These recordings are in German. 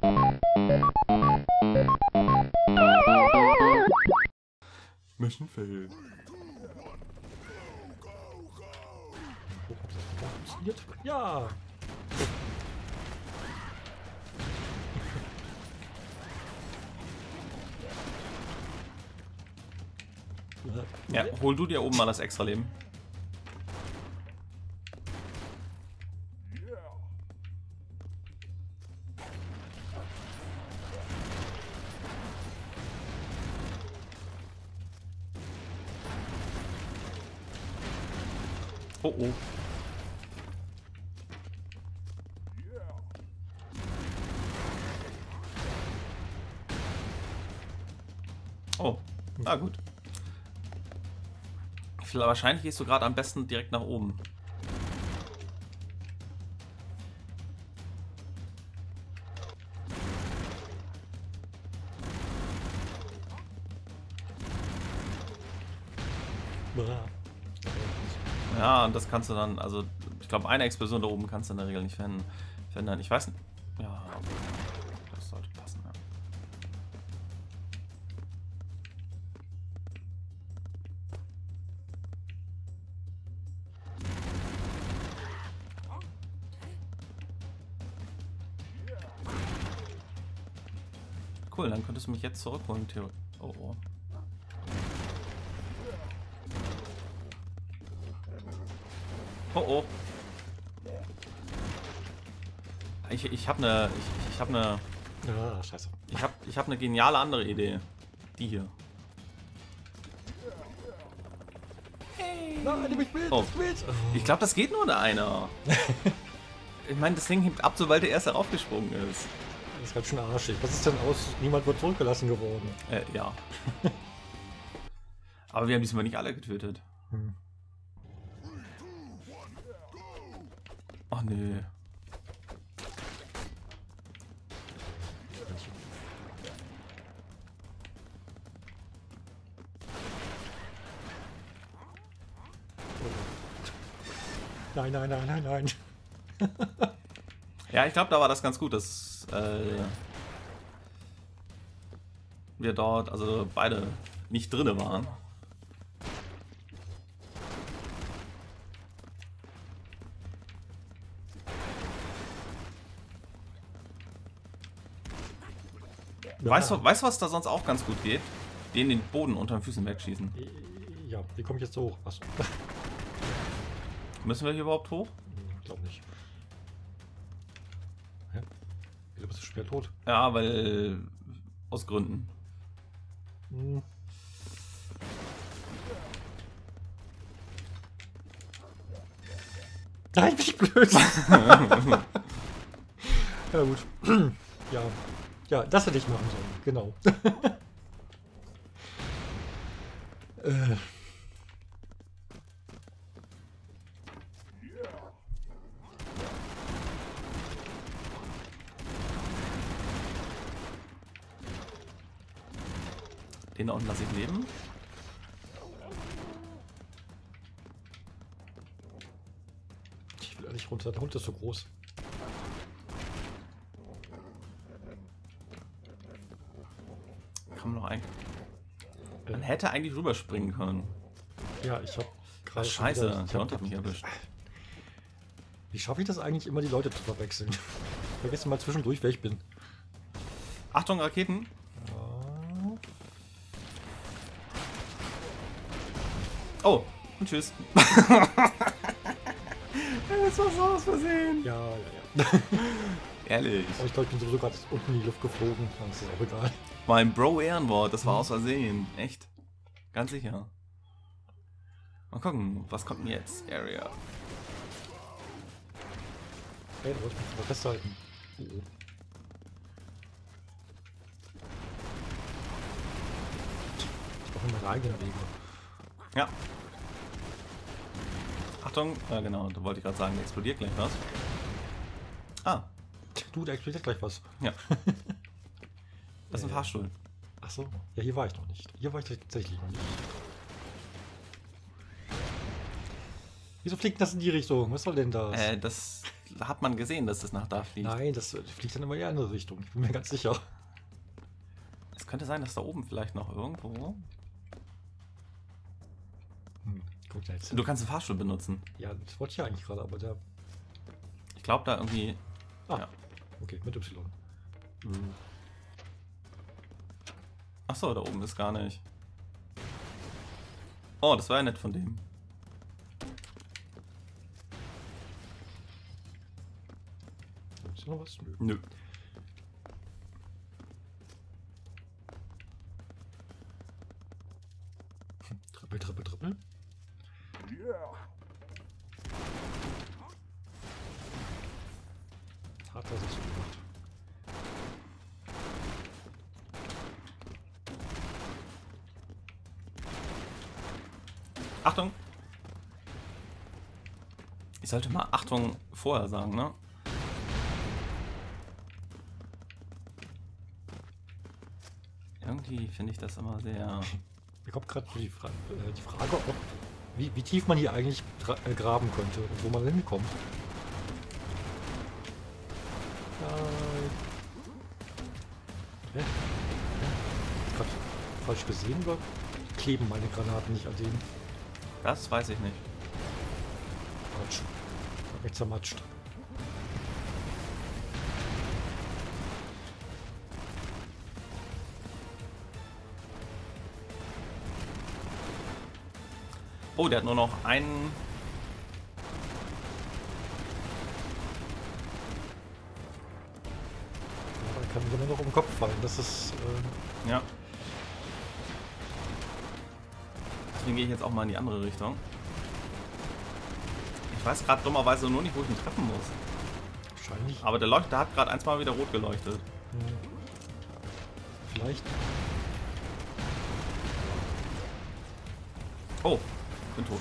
Mission failed. Funktioniert? Ja! Ja, hol du dir oben mal das extra Leben. Oh oh. Oh, na gut. Wahrscheinlich gehst du gerade am besten direkt nach oben. Ja, und das kannst du dann, also ich glaube, eine Explosion da oben kannst du in der Regel nicht verändern. Ich weiß nicht. Ja, das sollte passen. Ja. Cool, dann könntest du mich jetzt zurückholen, Theo. Oh, oh. Oh, oh. Ich habe eine Ah, scheiße. Ich hab eine geniale andere Idee. Die hier. Nein, nimm mich mit, Oh. nimm mich mit. Ich glaube, das geht nur in einer. Ich meine, das Ding hebt ab, sobald der erste raufgesprungen ist. Das ist ganz schön arschig. Was ist denn aus? Niemand wird zurückgelassen geworden. Ja. Aber wir haben diesmal nicht alle getötet. Hm. Ach nö. Nein, nein, nein, nein, nein. Ja, ich glaube, da war das ganz gut, dass wir dort, also beide, nicht drinne waren. Weißt du, was da sonst auch ganz gut geht? Den Boden unter den Füßen wegschießen. Ja, wie komme ich jetzt so hoch? Was? Müssen wir hier überhaupt hoch? Ich glaube nicht. Hä? Du bist schwer tot. Ja, weil... aus Gründen. Hm. Nein, bin ich blöd. Ja gut. Ja. Ja, das hätte ich machen sollen. Genau. Den da unten lasse ich leben. Ich will nicht runter. Der Hund ist so groß. Kann man noch eigentlich... Man hätte eigentlich rüberspringen können. Ja, ich habe gerade... Scheiße, der Hund hat mich erwischt. Wie schaffe ich das eigentlich immer, die Leute zu verwechseln? Ich vergesse mal zwischendurch, wer ich bin. Achtung, Raketen! Oh, und tschüss. Das war so aus Versehen. Ja, ja, ja. Ehrlich. Aber ich glaube, ich bin sowieso gerade unten in die Luft geflogen. Dann ist das auch egal. Mein Bro-Ehrenwort, das war aus Versehen. Echt. Ganz sicher. Mal gucken, was kommt denn jetzt? Area. Hey, da wollte ich mich mal festhalten. Oh. Ich brauche meine eigenen Wege. Ja. Achtung, genau, da wollte ich gerade sagen, explodiert gleich was. Ah, Du, da explodiert gleich was. ja. Das ist ein Fahrstuhl. Ach so. Ja, hier war ich noch nicht. Hier war ich tatsächlich noch nicht. Wieso fliegt das in die Richtung? Was soll denn das? Das hat man gesehen, dass es nach da fliegt. Nein, das fliegt dann immer in die andere Richtung. Ich bin mir ganz sicher. Es könnte sein, dass da oben vielleicht noch irgendwo... Guck da jetzt. Du kannst den Fahrstuhl benutzen. Ja, das wollte ich ja eigentlich gerade, aber der... Ich glaube da irgendwie... Ah, Ja. okay, mit Y. Achso, da oben ist gar nicht. Oh, das war ja nett von dem. Ist noch was? Nö. Nö. Trippel, trippel, trippel. Hat er sich so gemacht. Achtung! Ich sollte mal Achtung vorher sagen, ne? Irgendwie finde ich das immer sehr... Mir kommt gerade die Frage, ob, wie tief man hier eigentlich graben könnte und wo man hinkommt. Hä? Gerade falsch gesehen oder kleben meine Granaten nicht an denen? Das weiß ich nicht. Quatsch. Hab mich zermatscht. Oh, der hat nur noch einen... Ja, der kann mir immer noch um den Kopf fallen. Das ist... Ja. Deswegen gehe ich jetzt auch mal in die andere Richtung. Ich weiß gerade dummerweise nur nicht, wo ich ihn treffen muss. wahrscheinlich... Aber der Leuchter hat gerade 1 Mal wieder rot geleuchtet. Vielleicht... Oh, bin tot.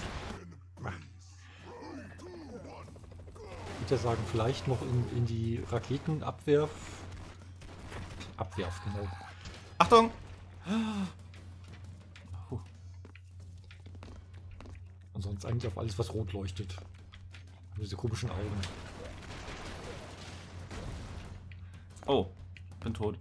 Ich würde ja sagen, vielleicht noch in die Raketenabwerf... Abwerf, genau. Achtung! Und sonst eigentlich auf alles, was rot leuchtet. Diese komischen Augen. Oh, bin tot.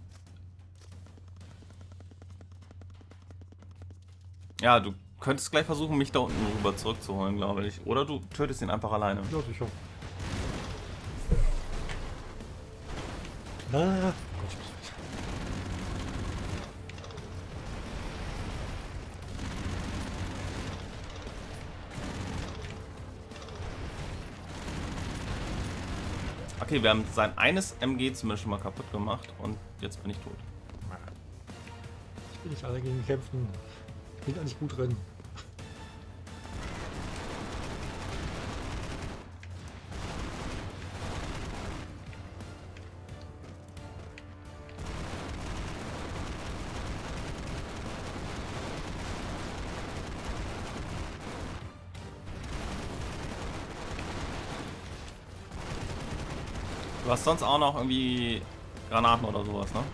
Ja, du könntest gleich versuchen, mich da unten rüber zurückzuholen, glaube ich. Oder du tötest ihn einfach alleine. Ja, sicher. Ah, Gott. Okay, wir haben sein eines MG zumindest schon mal kaputt gemacht und jetzt bin ich tot. Ich will nicht alle gegen ihn kämpfen. Ich bin da nicht gut drin. Du hast sonst auch noch irgendwie Granaten oder sowas, ne?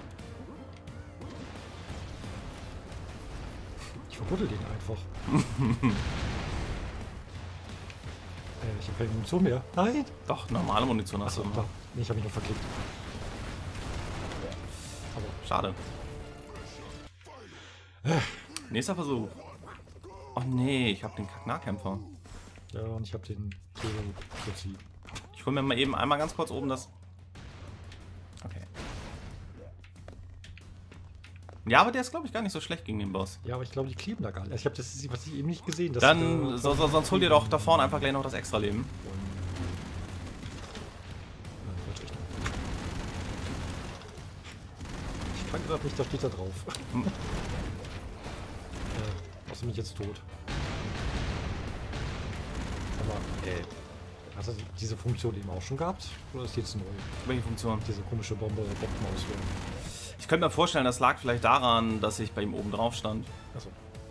Ich verbuddel den einfach. Ich habe keine Munition mehr. Nein! Doch, normale Munition hast Achso, du da. immer. Nee, ich habe mich noch verklickt. Aber Schade. Nächster Versuch. Oh nee, ich habe den Kack-Nahkämpfer. ja, und ich habe den Tero-Fuzzi. Ich hole mir mal eben einmal ganz kurz oben das... Okay. Ja, aber der ist, glaube ich, gar nicht so schlecht gegen den Boss. Ja, aber ich glaube, die kleben da gar nicht. Also ich habe das, was ich eben nicht gesehen. Dass Dann, sonst hol dir doch da vorne einfach gleich noch das extra Leben. Ich kann gerade nicht, da steht da drauf. Außer mich jetzt tot. Aber, hast du diese Funktion eben auch schon gehabt? Oder ist die jetzt neu? Welche Funktion? Diese komische Bombe, Bombenauswurf. Ich könnte mir vorstellen, das lag vielleicht daran, dass ich bei ihm oben drauf stand. Achso.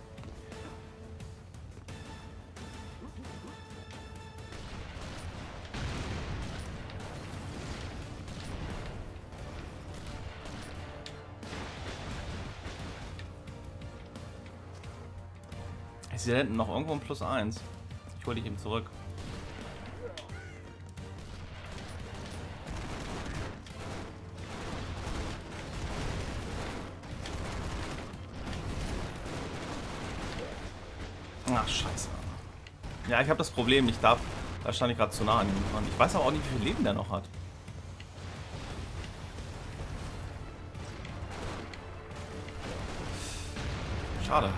Ich sehe da hinten noch irgendwo ein +1. Ich hole dich eben zurück. Ach, scheiße. Ja, ich habe das Problem, ich darf... Da stand ich gerade zu nah an ihm dran. Ich weiß aber auch nicht, wie viel Leben der noch hat. Schade.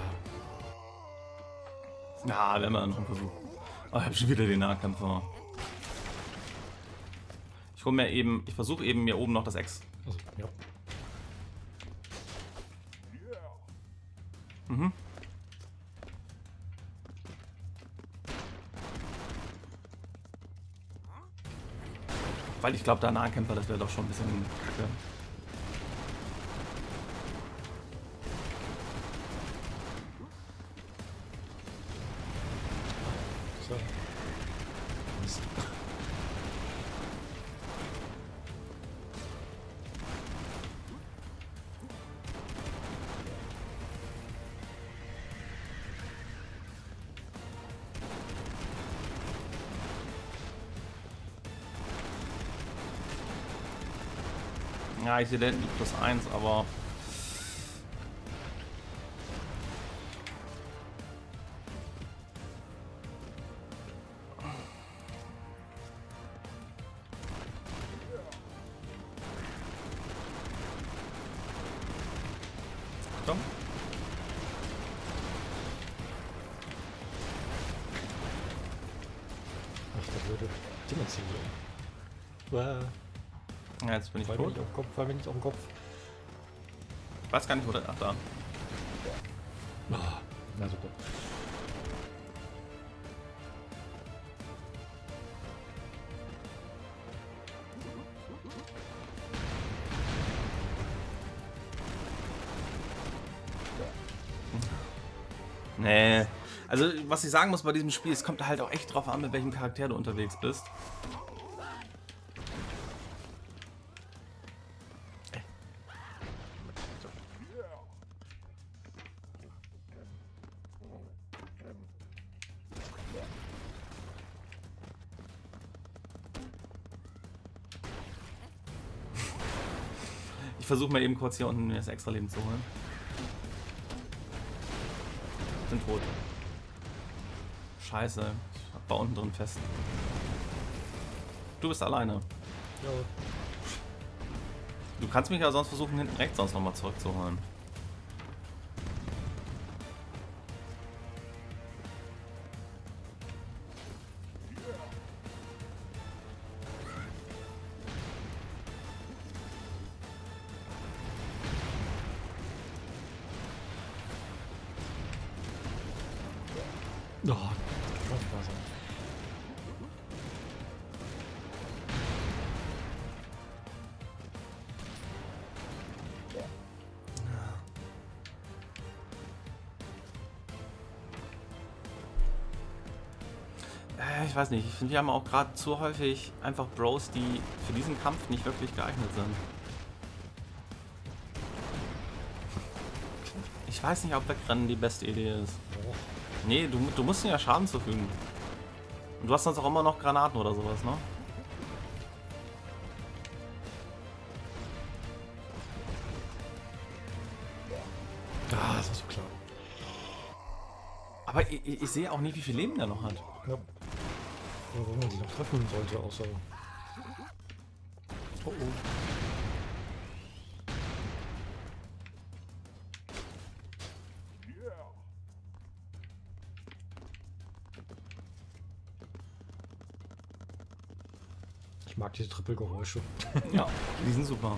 Ja, werden wir noch einen Versuch. Oh, ich habe schon wieder den Nahkämpfer. Ich hole mir eben... Ich versuche eben mir oben noch das Ex... Also, ja. Mhm. Weil ich glaube, der Nahkämpfer, das wäre doch schon ein bisschen kacke. So. Mist. Ja, ich sehe da hinten +1, aber... Komm. Ach, der blöde Dimension. Wow. Ja, jetzt bin ich Fall mir tot. nicht auf den Kopf, fall mir nicht auf den Kopf. Ich weiß gar nicht, wo der... Ach, da. Ah, na super. Nee. Also, was ich sagen muss bei diesem Spiel, es kommt halt auch echt drauf an, mit welchem Charakter du unterwegs bist. Ich versuche mal eben kurz hier unten mir das extra Leben zu holen. Sind tot. Scheiße, ich war unten drin fest. Du bist alleine. Ja. Du kannst mich ja sonst versuchen, hinten rechts sonst nochmal zurückzuholen. Oh, kann nicht wahr sein. Ich weiß nicht, ich finde, wir haben auch gerade zu häufig einfach Bros, die für diesen Kampf nicht wirklich geeignet sind. Ich weiß nicht, ob Wegrennen die beste Idee ist. Oh. Nee, du musst ihm ja Schaden zufügen. Und du hast sonst auch immer noch Granaten oder sowas, ne? Ah, das war so klar. Aber ich sehe auch nicht, wie viel Leben der noch hat. Ja. Oder wo man sich noch treffen sollte, außer. Oh oh. Ich mag diese Trippelgeräusche. Ja, die sind super.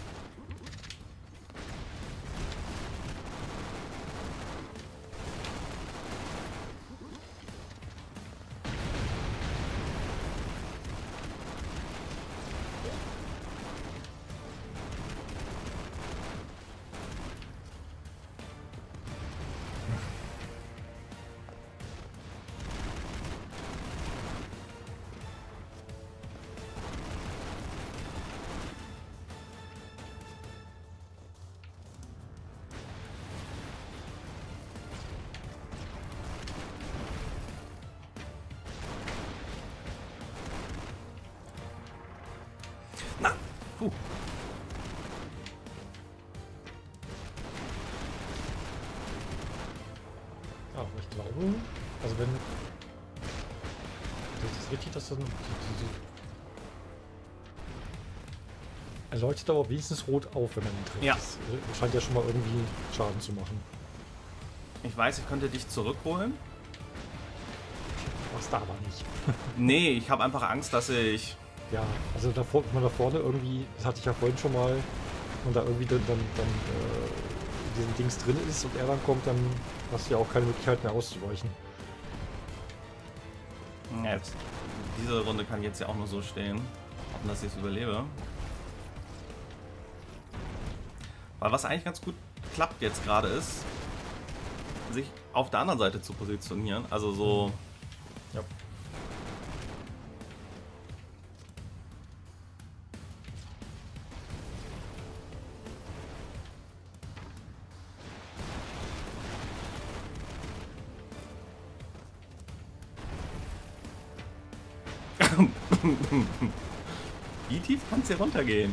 Na, puh. Aber ich glaube, Also wenn... Das ist richtig, dass dann... Er leuchtet aber wenigstens rot auf, wenn man ihn trifft. Ja. Das scheint ja schon mal irgendwie Schaden zu machen. Ich weiß, ich könnte dich zurückholen. Was da aber nicht. Nee, ich habe einfach Angst, dass ich... Ja, also davor, wenn man da vorne irgendwie, das hatte ich ja vorhin schon mal, und da irgendwie dann diesen Dings drin ist und er dann kommt, dann hast du ja auch keine Möglichkeit mehr auszuweichen. Ja, jetzt, diese Runde kann ich jetzt ja auch nur so stehen. Hoffen, dass ich es überlebe. Weil was eigentlich ganz gut klappt jetzt gerade ist, sich auf der anderen Seite zu positionieren. Also so... Ja. Wie tief kann es hier runtergehen?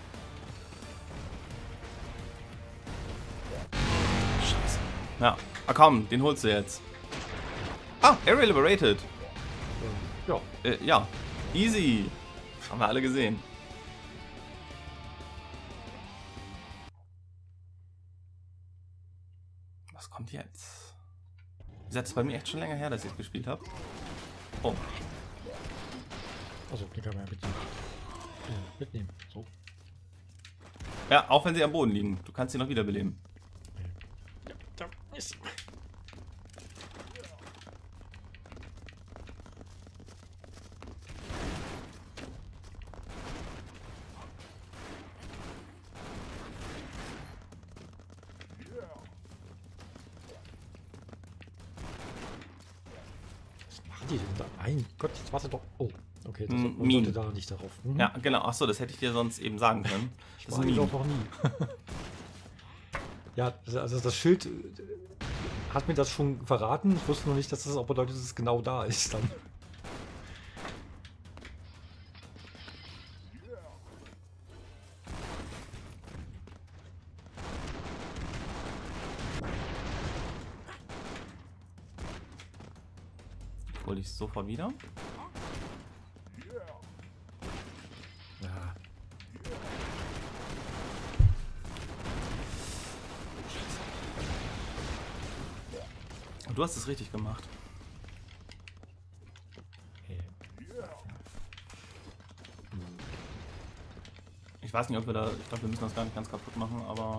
Scheiße. Ja, komm, den holst du jetzt. Ah, Area Liberated. Ja. Ja, easy. Haben wir alle gesehen. Was kommt jetzt? Wie gesagt, es ist bei mir echt schon länger her, dass ich es gespielt habe. Oh. Also, die kann man ja mitnehmen. So. Ja, auch wenn sie am Boden liegen. Du kannst sie noch wiederbeleben. Ja, da ist. Was machen die denn da? Mein Gott, jetzt warte doch. Oh, okay, das man sollte da nicht darauf. Mhm. Ja, genau. Achso, das hätte ich dir sonst eben sagen können. Ich Das war ist ein ich auch Meme. noch nie. Ja, also das Schild hat mir das schon verraten. Ich wusste noch nicht, dass das auch bedeutet, dass es genau da ist dann. Hol ich sofort wieder. Ja. Du hast es richtig gemacht. Okay. Ich weiß nicht, ob wir da... Ich glaube, wir müssen das gar nicht ganz kaputt machen, aber...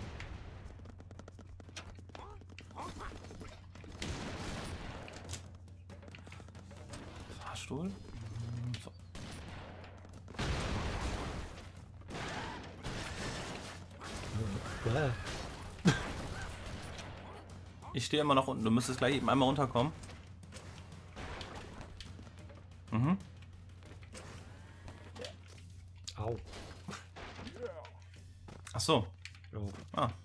Fahrstuhl? So. Ja. Ich stehe immer noch unten. Du müsstest gleich eben einmal runterkommen. Mhm. Au. Ach so. Jo. Ah.